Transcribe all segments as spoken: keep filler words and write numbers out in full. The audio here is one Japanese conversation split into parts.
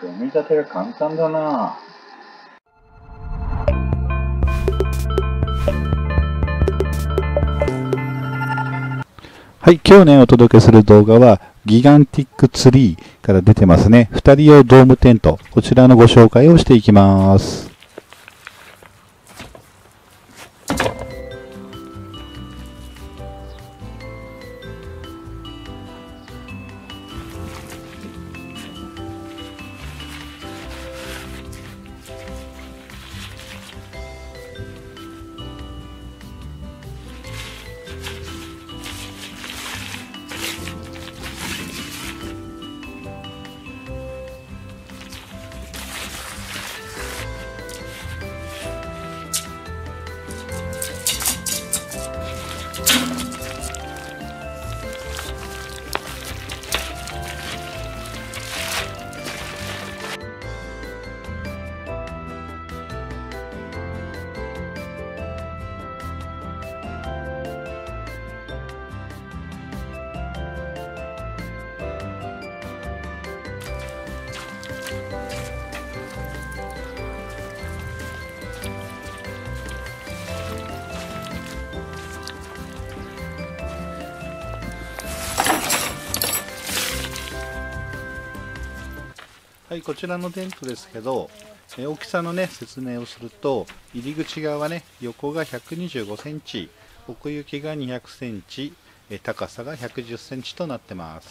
組み立てが簡単だな。 はい、今日ね、お届けする動画は、ギガンティックツリーから出てますね。ふたり用ドームテント。こちらのご紹介をしていきます。はい、こちらのテントですけど、え大きさのね説明をすると、入り口側はね横がひゃくにじゅうごセンチ、奥行きがにひゃくセンチ、え高さがひゃくじゅっセンチとなってます。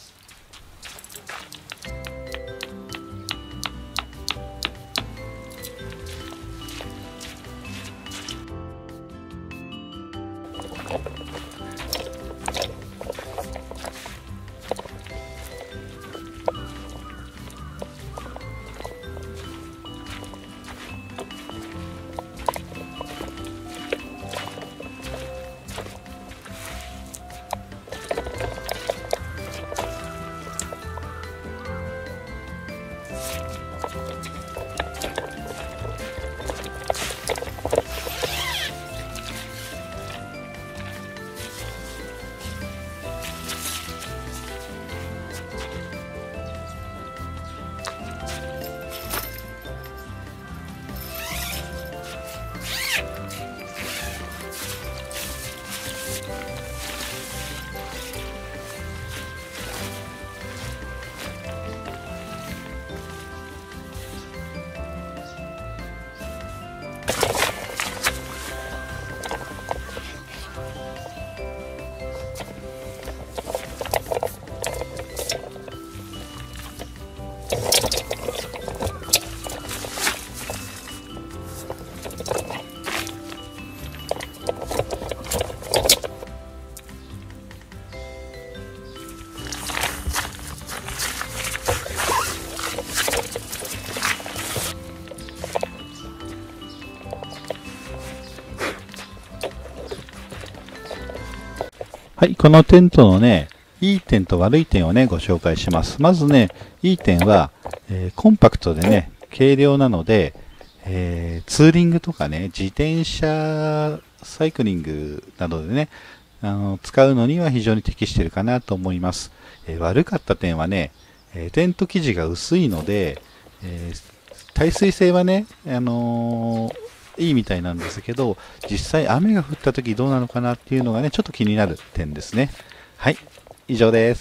はい、このテントのね、いい点と悪い点をね、ご紹介します。まずね、いい点は、えー、コンパクトでね、軽量なので、えー、ツーリングとかね、自転車サイクリングなどでね、あの使うのには非常に適しているかなと思います。えー、悪かった点はね、えー、テント生地が薄いので、えー、耐水性はね、あのーいいみたいなんですけど、実際雨が降った時どうなのかなっていうのがね、ちょっと気になる点ですね。はい、以上です。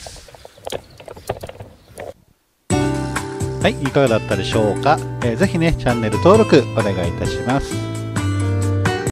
はい、いかがだったでしょうか。えー、ぜひね、チャンネル登録お願いいたします。